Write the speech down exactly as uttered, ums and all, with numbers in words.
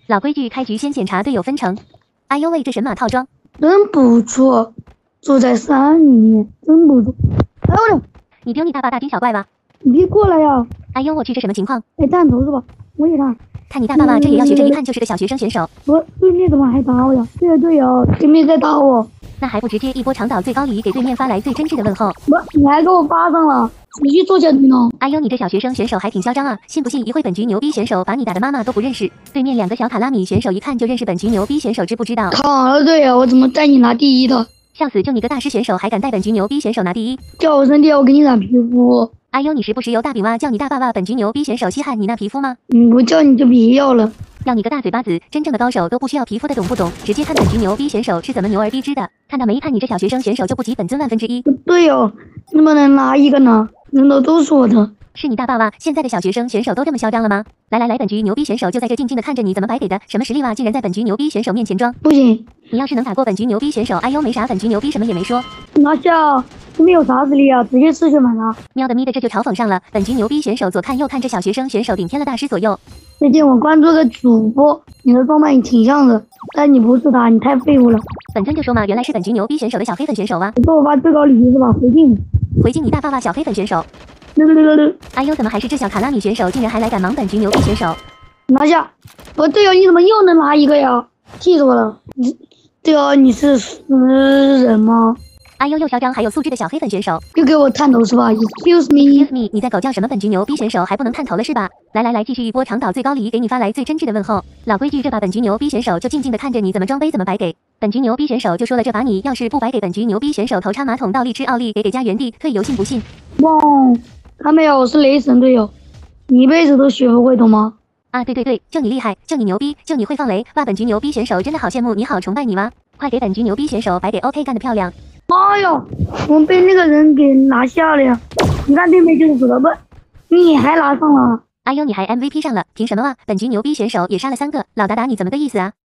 老规矩，开局先检查队友分成。哎呦喂，这神马套装真不错，住在山里面，真不错。哎呦我的， 你丢你大爸大惊小怪吧？ 你别过来呀！ 哎呦我去，这什么情况？ 哎，弹头是吧？我也弹。 看你大爸爸，这也要学，这一看就是个小学生选手。 我对面怎么还打我呀？对呀对呀，对面在打我。 那还不直接一波长岛最高礼，给对面发来最真挚的问候？ 我，你还给我发上了，你去做小队呢？ 哎呦，你这小学生选手还挺嚣张啊！信不信一会本局牛逼选手把你打的妈妈都不认识？对面两个小卡拉米选手一看就认识本局牛逼选手，知不知道？ 好了，对呀，我怎么带你拿第一的？ 笑死！就你个大师选手，还敢带本局牛逼选手拿第一？ 叫我身体，我给你染皮肤。 哎呦，你时不时有大饼蛙叫你大爸爸，本局牛逼选手稀罕你那皮肤吗？ 嗯，不叫你就别要了。 要你个大嘴巴子！真正的高手都不需要皮肤的，懂不懂？直接看本局牛逼选手是怎么牛而逼之的。看到没？看你这小学生选手就不及本尊万分之一。 对哦，能不能拿一个呢？人头都是我的。 是你大爸爸！现在的小学生选手都这么嚣张了吗？来来来，本局牛逼选手就在这静静的看着你怎么白给的。什么实力哇？竟然在本局牛逼选手面前装！ 不行， 你要是能打过本局牛逼选手，哎呦没啥，本局牛逼什么也没说。 拿下！这没有啥实力啊，直接吃血满了。 喵的咪的，这就嘲讽上了。本局牛逼选手左看右看，这小学生选手顶天了大师左右。 最近我关注个主播，你的装扮也挺像的，但你不是他，你太废物了。 本尊就说嘛，原来是本局牛逼选手的小黑粉选手啊！ 你给我发最高礼是吧？回敬， 回敬你大爸爸小黑粉选手。 六六六六。 哎呦，怎么还是这小卡拉米选手，竟然还来赶忙本局牛逼选手？ 拿下！我队友你怎么又能拿一个呀？气死我了！你队友你是死人吗？ 哎呦，又嚣张还有素质的小黑粉选手， 又给我探头是吧 ？Excuse me，Excuse me， me， 你在狗叫什么？本局牛逼选手还不能探头了是吧？来来来，继续一波长岛最高礼，给你发来最真挚的问候。老规矩，这把本局牛逼选手就静静的看着你怎么装杯怎么白给。本局牛逼选手就说了，这把你要是不白给本局牛逼选手，头插马桶倒立吃奥利，给给加原地退游，信不信？ 哇，看没有，我是雷神队友，你一辈子都学不会懂吗？ 啊，对对对，就你厉害，就你牛逼，就你会放雷，哇，本局牛逼选手真的好羡慕你，好崇拜你吗？快给本局牛逼选手白给 OK， 干得漂亮！ 哎呦，我们被那个人给拿下了呀！你看对面就是死了不？你还拿上了？ 哎呦，你还 M V P 上了，凭什么啊？本局牛逼选手也杀了三个，老达达你怎么个意思啊？